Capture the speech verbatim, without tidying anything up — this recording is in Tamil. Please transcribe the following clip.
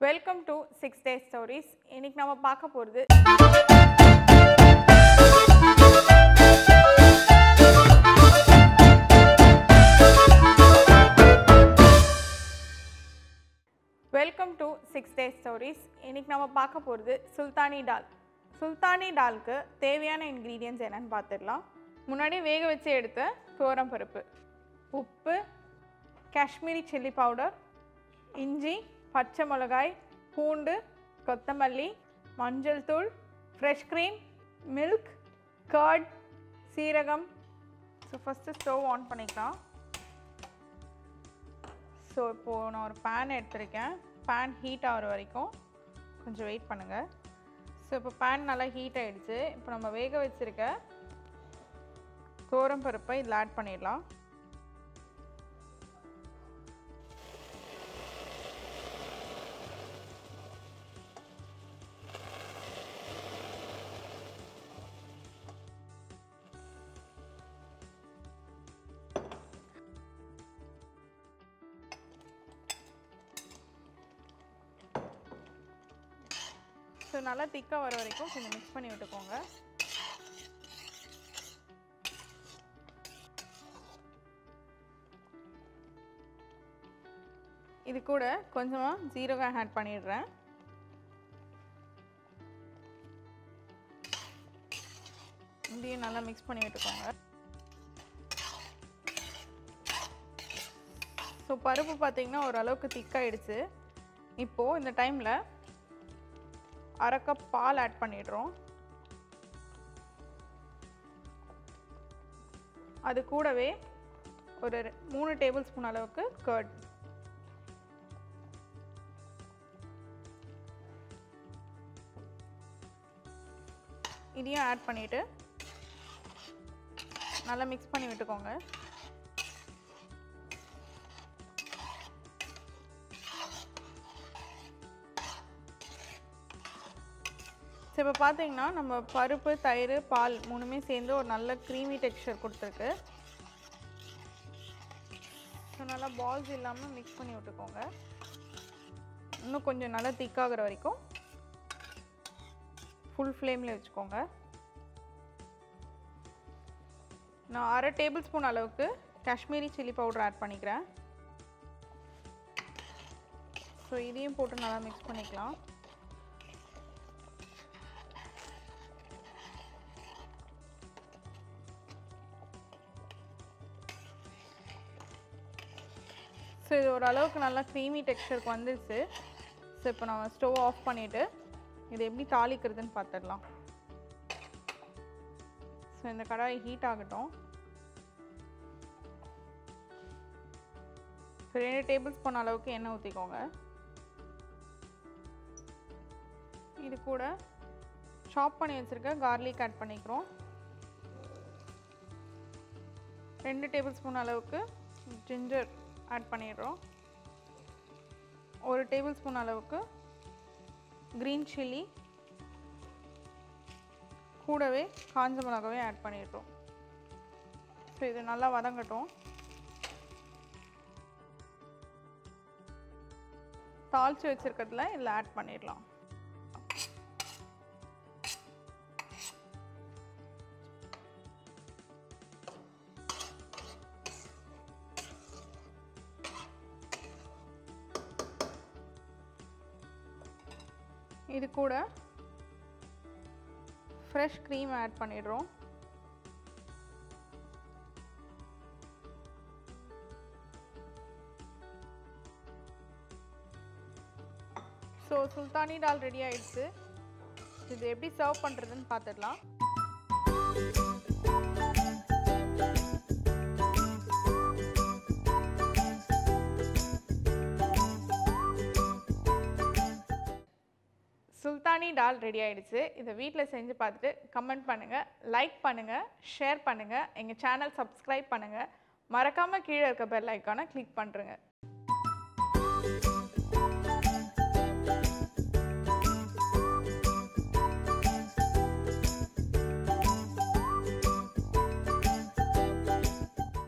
Welcome to six day stories. இன்னைக்கு நாம பார்க்க போறது Welcome to six day stories. இன்னைக்கு நாம பார்க்க போறது Sultani Dal. Sultani Dalக்கு தேவையான ingredients என்னன்னு பார்த்திடலாம். முன்னாடி வேக வச்சு எடுத்த துவரம் பருப்பு, உப்பு, காஷ்மீரி chilli powder, இஞ்சி, பச்சை மிளகாய், பூண்டு, கொத்தமல்லி, மஞ்சள் தூள், fresh cream, milk, curd, சீரகம். ஸோ ஃபஸ்ட்டு ஸ்டவ் ஆன் பண்ணிக்கலாம். ஸோ இப்போது நான் ஒரு பேன் எடுத்திருக்கேன். பேன் ஹீட் ஆகிற வரைக்கும் கொஞ்சம் வெயிட் பண்ணுங்கள். ஸோ இப்போ பேன் நல்லா ஹீட் ஆகிடுச்சு. இப்போ நம்ம வேக வச்சுருக்க துவரம் பருப்பை இதில் ஆட் பண்ணிடலாம். ஸோ நல்லா திக்காக வர வரைக்கும் கொஞ்சம் மிக்ஸ் பண்ணி விட்டுக்கோங்க. இது கூட கொஞ்சமாக ஜீரகம் ஆட் பண்ணிடுறேன். இதையும் நல்லா மிக்ஸ் பண்ணி விட்டுக்கோங்க. ஸோ பருப்பு பார்த்திங்கன்னா ஓரளவுக்கு திக்காயிடுச்சு. இப்போது இந்த டைமில் அரை கப் பால் ஆட் பண்ணிடுறோம். அது கூடவே ஒரு மூணு டேபிள் ஸ்பூன் அளவுக்கு கர்ட், இதையும் ஆட் பண்ணிட்டு நல்லா மிக்ஸ் பண்ணி விட்டுக்கோங்க. ஸோ இப்போ பார்த்தீங்கன்னா நம்ம பருப்பு, தயிர், பால் மூணுமே சேர்ந்து ஒரு நல்ல க்ரீமி டெக்ஸ்சர் கொடுத்துருக்கு. ஸோ நல்லா பால்ஸ் இல்லாமல் மிக்ஸ் பண்ணி விட்டுக்கோங்க. இன்னும் கொஞ்சம் நல்லா திக்காகிற வரைக்கும் ஃபுல் ஃப்ளேமில் வச்சுக்கோங்க. நான் அரை டேபிள் ஸ்பூன் அளவுக்கு காஷ்மீரி சில்லி பவுடர் ஆட் பண்ணிக்கிறேன். ஸோ இதையும் போட்டு நல்லா மிக்ஸ் பண்ணிக்கலாம். ஸோ இது ஓரளவுக்கு நல்லா க்ரீமி டெக்ஸ்சருக்கு வந்துடுச்சு. ஸோ இப்போ நம்ம ஸ்டவ் ஆஃப் பண்ணிவிட்டு இது எப்படி தாளிக்கிறதுன்னு பார்த்துடலாம். ஸோ இந்த கடாய் ஹீட் ஆகட்டும். ஸோ ரெண்டு டேபிள் ஸ்பூன் அளவுக்கு எண்ணெய் ஊற்றிக்கோங்க. இது கூட சாப் பண்ணி வச்சுருக்க கார்லிக் ஆட் பண்ணிக்கிறோம். ரெண்டு டேபிள் ஸ்பூன் அளவுக்கு ஜிஞ்சர் ஆட் பண்ணிடுறோம். ஒரு டேபிள் ஸ்பூன் அளவுக்கு க்ரீன் சில்லி, கூடவே காஞ்ச மிளகாவே ஆட் பண்ணிடுறோம். ஸோ இது நல்லா வதங்கட்டும். தாளித்து வச்சுருக்கிறதுல இதில் ஆட் பண்ணிடலாம். இது கூட ஃப்ரெஷ் க்ரீம் ஆட் பண்ணிடுறோம். ஸோ சுல்தானி டால் ரெடி ஆயிடுச்சு. இது எப்படி சர்வ் பண்ணுறதுன்னு பார்த்துடலாம். சுல்தானி டால் ரெடி ஆயிடுச்சு. இதை வீட்டில் செஞ்சு பார்த்துட்டு கமெண்ட் பண்ணுங்கள், லைக் பண்ணுங்கள், ஷேர் பண்ணுங்கள், எங்கள் சேனல் சப்ஸ்கிரைப் பண்ணுங்கள். மறக்காமல் கீழே இருக்க பெல் ஐக்கானை கிளிக் பண்ணுறேங்க.